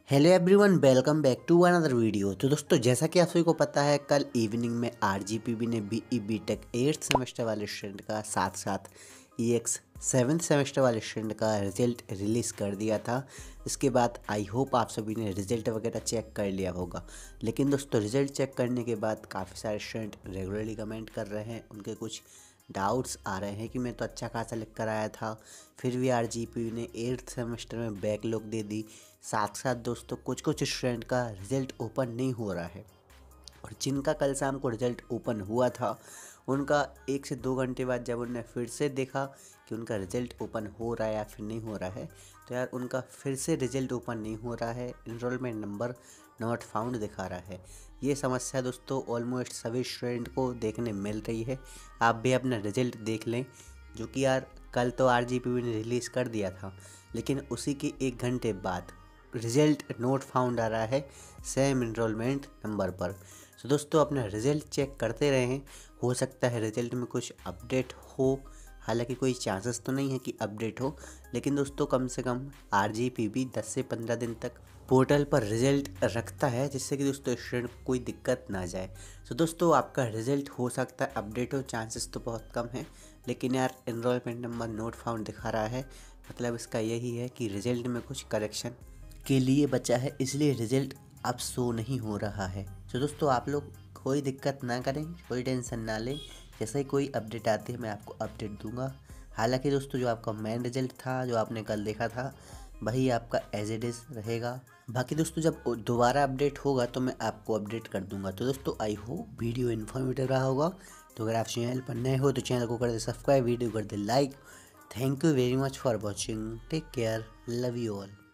Hello everyone, welcome back to another video. तो दोस्तों, जैसा कि आप सभी को पता है, कल इवनिंग में आरजीपीवी ने बीई बीटेक 8th सेमेस्टर वाले स्टूडेंट का साथ साथ ईएक्स 7th सेमेस्टर वाले स्टूडेंट का रिजल्ट रिलीज़ कर दिया था। इसके बाद आई होप आप सभी ने रिजल्ट वगैरह चेक कर लिया होगा। लेकिन दोस्तों, रिजल्ट चेक करने के बाद काफ़ी सारे स्टूडेंट रेगुलरली कमेंट कर रहे हैं, उनके कुछ डाउट्स आ रहे हैं कि मैं तो अच्छा खासा लिख कर आया था, फिर भी आरजीपीवी ने 8th सेमेस्टर में बैकलॉग दे दी। साथ साथ दोस्तों, कुछ कुछ स्टूडेंट का रिज़ल्ट ओपन नहीं हो रहा है, और जिनका कल शाम को रिज़ल्ट ओपन हुआ था उनका 1 से 2 घंटे बाद जब उन्होंने फिर से देखा कि उनका रिज़ल्ट ओपन हो रहा है या फिर नहीं हो रहा है, तो यार उनका फिर से रिज़ल्ट ओपन नहीं हो रहा है, इनरोलमेंट नंबर नॉट फाउंड दिखा रहा है। ये समस्या दोस्तों ऑलमोस्ट सभी स्टूडेंट को देखने मिल रही है। आप भी अपना रिज़ल्ट देख लें, जो कि यार कल तो आरजीपीवी ने रिलीज़ कर दिया था, लेकिन उसी के 1 घंटे बाद रिज़ल्ट नोट फाउंड आ रहा है सेम इनरोलमेंट नंबर पर। तो दोस्तों, अपना रिज़ल्ट चेक करते रहें, हो सकता है रिज़ल्ट में कुछ अपडेट हो। हालांकि कोई चांसेस तो नहीं है कि अपडेट हो, लेकिन दोस्तों कम से कम आरजीपीवी 10 से 15 दिन तक पोर्टल पर रिज़ल्ट रखता है, जिससे कि दोस्तों स्टूडेंट को कोई दिक्कत ना जाए। तो दोस्तों, आपका रिज़ल्ट हो सकता है अपडेट हो, चांसेस तो बहुत कम है, लेकिन यार इनरोलमेंट नंबर नोट फाउंड दिखा रहा है, मतलब इसका यही है कि रिज़ल्ट में कुछ करेक्शन के लिए बचा है, इसलिए रिज़ल्ट अब शो नहीं हो रहा है। तो दोस्तों, आप लोग कोई दिक्कत ना करें, कोई टेंशन ना लें, जैसे ही कोई अपडेट आती है मैं आपको अपडेट दूंगा। हालांकि दोस्तों, जो आपका मेन रिजल्ट था, जो आपने कल देखा था, वही आपका एज इट इज़ रहेगा। बाकी दोस्तों, जब दोबारा अपडेट होगा तो मैं आपको अपडेट कर दूंगा। तो दोस्तों, आई होप वीडियो इन्फॉर्मेटिव रहा होगा। तो अगर आप चैनल पर नए हो तो चैनल को कर दे सब्सक्राइब, वीडियो कर दे like. Thank you very much for watching, take care, love you all.